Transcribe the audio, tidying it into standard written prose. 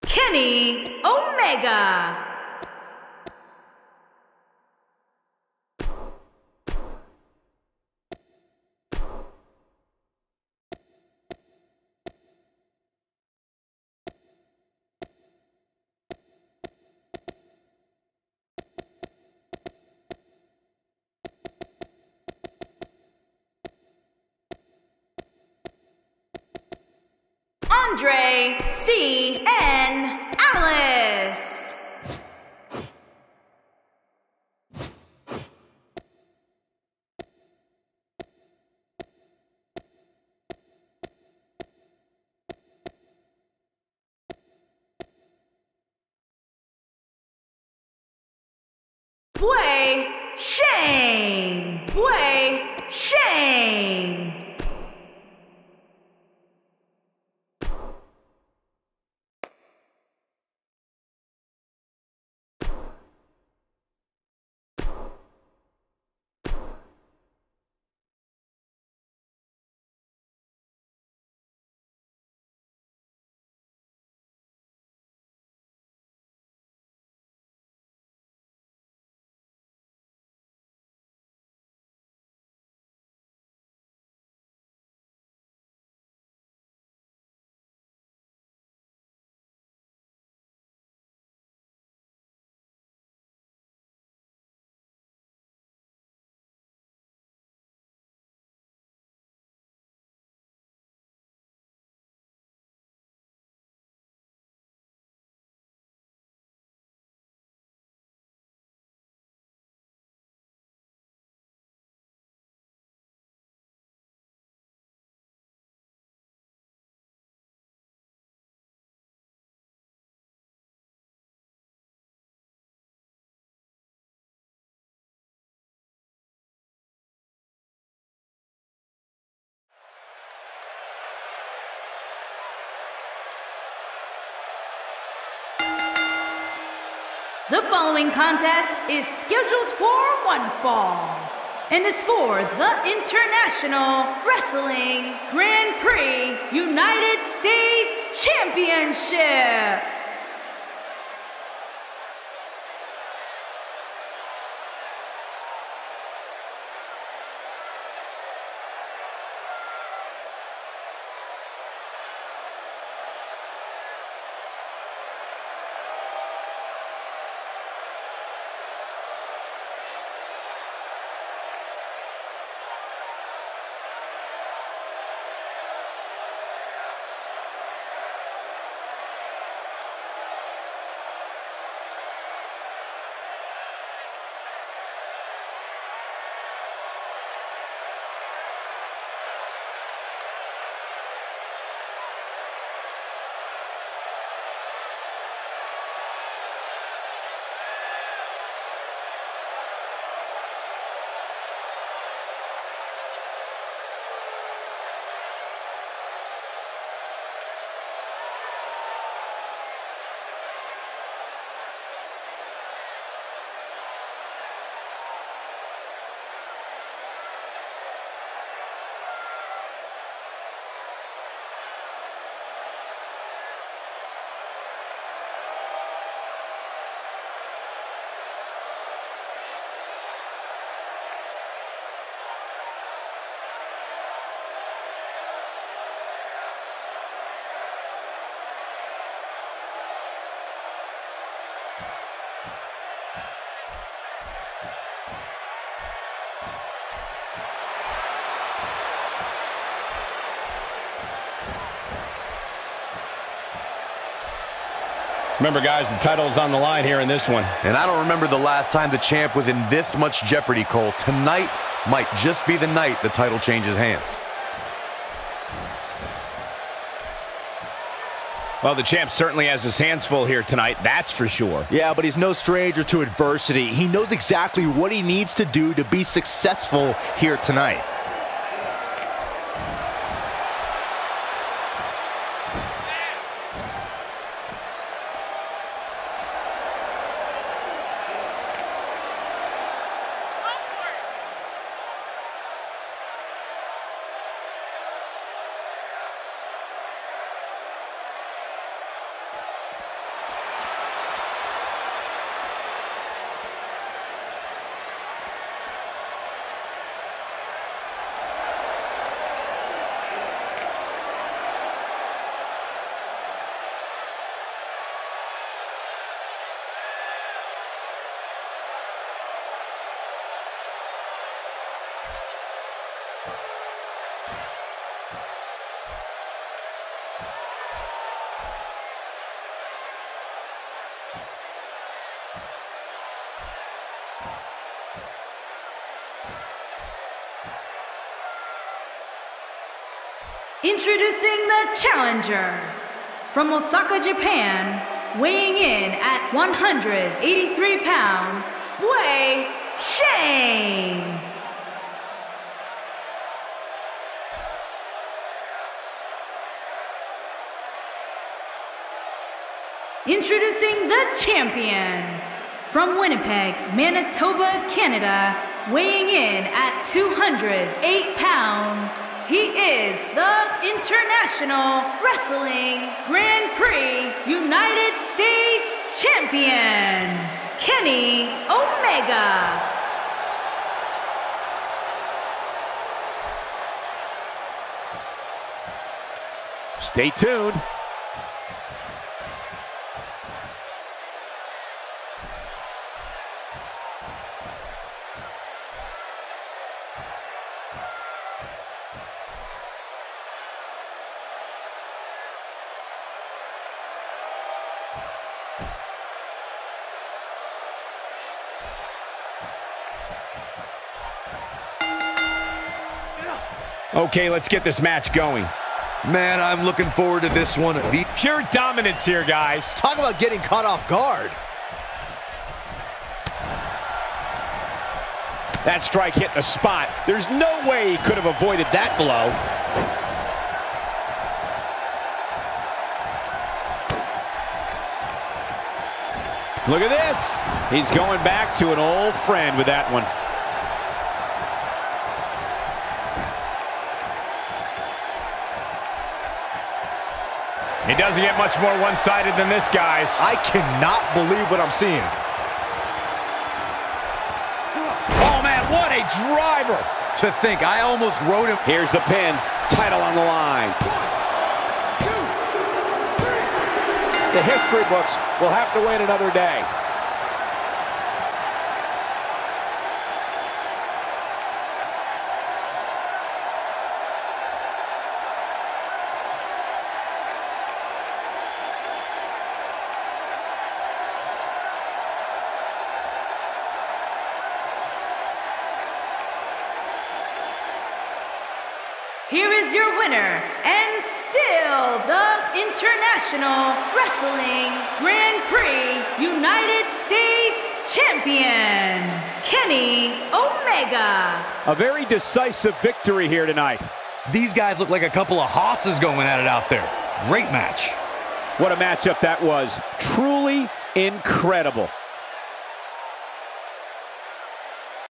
Kenny Omega. Andre C.N. Alice. Wei Shane. Wei Shane. The following contest is scheduled for one fall and is for the International Wrestling Grand Prix United States Championship. Remember, guys, the title's on the line here in this one. And I don't remember the last time the champ was in this much jeopardy, Cole. Tonight might just be the night the title changes hands. Well, the champ certainly has his hands full here tonight, that's for sure. Yeah, but he's no stranger to adversity. He knows exactly what he needs to do to be successful here tonight. Introducing the challenger from Osaka, Japan, weighing in at 183 pounds, Wei Shane. Introducing the champion from Winnipeg, Manitoba, Canada, weighing in at 208 pounds. He is the International Wrestling Grand Prix United States Champion, Kenny Omega. Stay tuned. Okay, let's get this match going. Man, I'm looking forward to this one. The Pure dominance here, guys. Talk about getting caught off guard. That strike hit the spot. There's no way he could have avoided that blow. Look at this. He's going back to an old friend with that one. It doesn't get much more one-sided than this, guys. I cannot believe what I'm seeing. Oh, man, what a driver. To think, I almost wrote him. Here's the pin. Title on the line. 1, 2, 3. The history books will have to wait another day. Here is your winner, and still the International Wrestling Grand Prix United States Champion, Kenny Omega. A very decisive victory here tonight. These guys look like a couple of hosses going at it out there. Great match. What a matchup that was. Truly incredible.